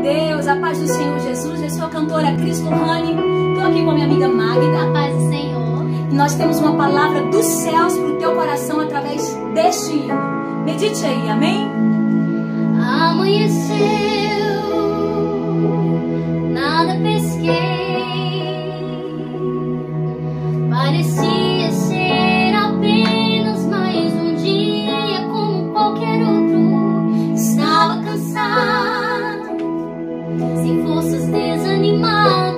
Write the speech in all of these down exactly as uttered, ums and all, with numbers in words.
Deus, a paz do Senhor Jesus. Eu sou a cantora Cris Lorrane. Estou aqui com a minha amiga Magda. A paz do Senhor. E nós temos uma palavra dos céus para o teu coração através deste hino. Medite aí, amém? Amanheceu, nada pesquei, parecia ser apenas mais um dia como qualquer outro. Estava cansado, sem forças, desanimado,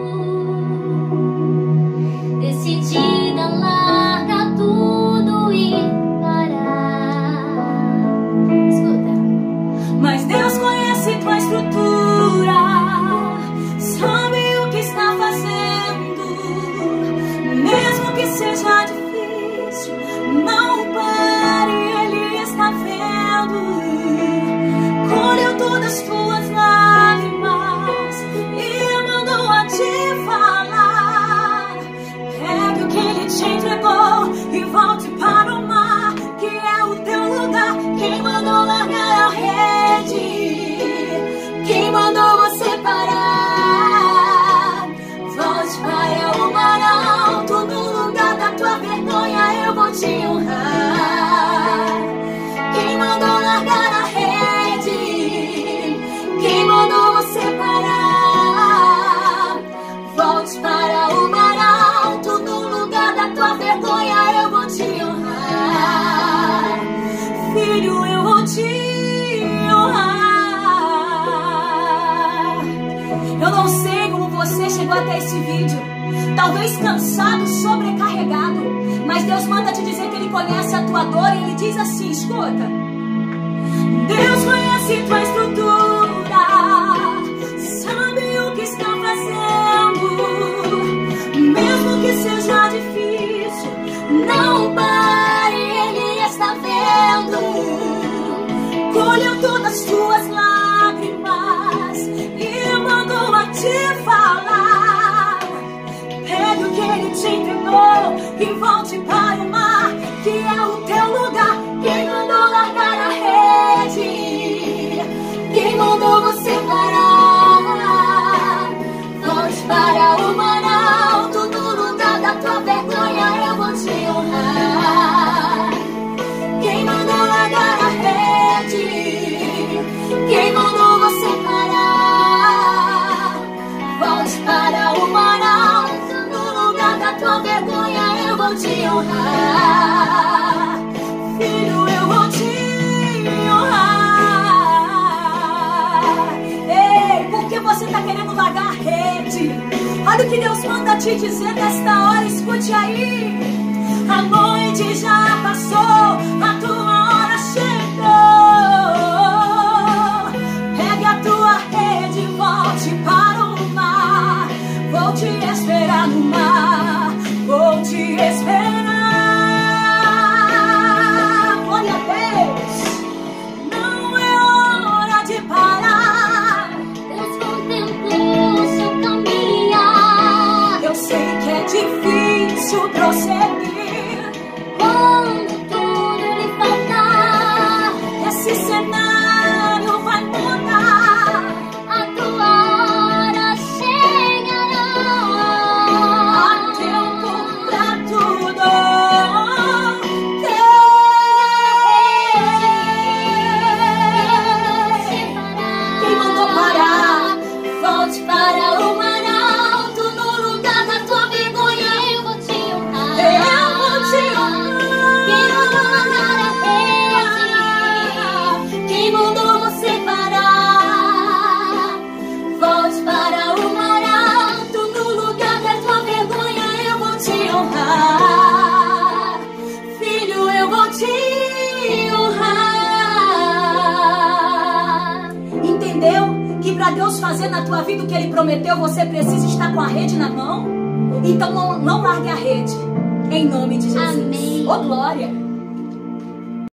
decidida, largar tudo e parar. Escuta. Mas Deus conhece tua estrutura, sabe o que está fazendo. Mesmo que seja difícil, não pare, Ele está vendo. Colheu todas tuas lágrimas e mandou a te falar. Pegue o que Ele te entregou e volte para o mar, que é o teu lugar. Quem mandou largar a rede? Quem mandou você parar? Volte para o mar alto, no lugar da tua vergonha eu vou te honrar. Quem mandou largar a rede? Quem mandou você parar? Volte para o mar alto, no lugar da tua vergonha eu vou te honrar. Filho, eu vou te honrar. Eu não sei como você chegou até esse vídeo, talvez cansado, sobrecarregado, mas Deus manda te dizer que Ele conhece a tua dor e Ele diz assim, escuta: Deus conhece tua estrutura, sabe o que está fazendo. Mesmo que seja difícil, não pare, Ele está vendo. Colheu todas as tuas lágrimas e mandou a te falar. Pegue o que Ele te entregou e volte para o mar, que é o teu lugar. Quem mandou largar a rede? Quem mandou você parar? Volte para o mar alto, no lugar da tua vergonha eu vou te honrar. Quem mandou largar a rede? Quem mandou você parar? Volte para o mar alto, no lugar da tua vergonha eu vou te honrar. Filho, eu vou te honrar. Ei, por que você está querendo largar a rede? Olha o que Deus manda te dizer nesta hora, escute aí. A noite já passou, a tua hora chegou. Pegue a tua rede e volte para o mar. Vou te esperar no mar, vou te esperar. Glória a Deus. Não é hora de parar. Deus contemplou seu caminhar. Eu sei que é difícil prosseguir Quando tudo lhe faltar, esse cenário vai mudar. a tua hora chegará. Há tempo pra tudo. Quem mandou parar? Volte para o mar alto, no lugar da tua vergonha eu vou te honrar. Eu vou te honrar. Quem mandou largar a rede? Quem mandou você parar? Volte para o mar alto, no lugar da tua vergonha eu vou te honrar. Filho, eu vou te honrar. Entendeu? Que para Deus fazer na tua vida o que Ele prometeu, você precisa estar com a rede na mão. Então não, não largue a rede, em nome de Jesus. Amém. Ô glória.